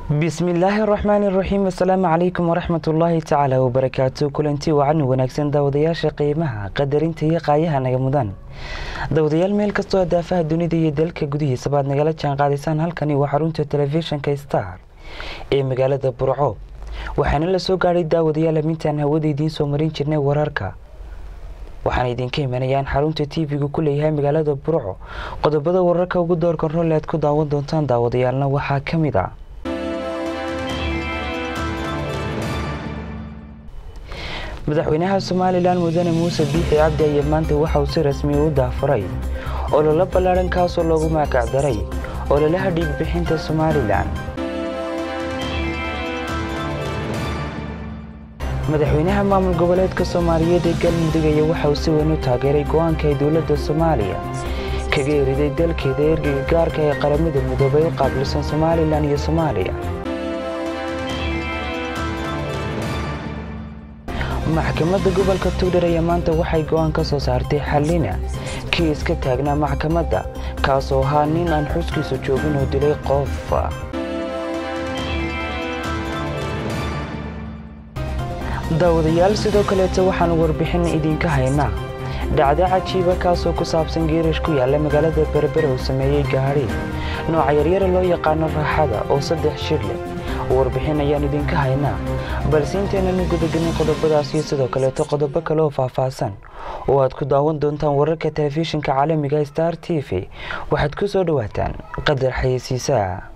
بسم الله الرحمن الرحيم. السلام عليكم ورحمة الله تعالى وبركاته. كلنتي وعن وناكسن داودياشا قيمها قدرينتي قايها نغمدان داوديال ميل كastoo daafaha dunida iyo dalka gudihiisa baad nagala jaan qaadaysan halkani waa xarunta telefishinka Star ee magaalada Burco. waxaana la soo gaaray daawadayaal mintaan hawada idiin soo marin jirnay wararka. waxaan idinka imanayaan xarunta TV-ga ku leeyahay magaalada Burco. qodobada wararka ugu doorkan roleed ku daawan doontaan daawadayaalna waxaa kamid ah madaxweynaha Soomaaliland Mudane Muuse Biixi Cabdi ayaa maanta waxa uu si rasmi ah u daafuray olole ballaaran kaas oo loogu magac daray ololaha dhiig bixinta Soomaaliland. madaxweynaha maamul goboleedka Soomaaliyeed ee Galmudug ayaa waxa uu si weyn u taageeray go'aanka dawladda Soomaaliya kaga eriday dalkeeda ergeyga gaarka ah ee qaramada midoobay u qaabilsan Soomaaliland iyo Soomaaliya. maxkamadda gobolka Togdheer ayaa maanta waxay go'aan ka soo saartay xalina kiis ka taagnaa maxkamadda kaas oo ahaa nin aan xuskiisa joogin oo dilay qof. daawadayaal sidoo kale waxaan warbixin idinka haynaa dhacdo cajiib ah kaas oo ku saabsan geerish ku yaala magaalada Berbera oo sameeyay gaari nooca yaryar loo yaqaan raaxada oo 3 shir leh. warbixin ayaan idinka haynaa balse inteenan gudagelin qodobadaas iyo sidoo kale qodobo kale oo faahfaahsan oo aad ku daawan doontaan wararka telefishinka caalamiga Star TV. waxaad ku soo dhawaataan qadar xayeysiisa.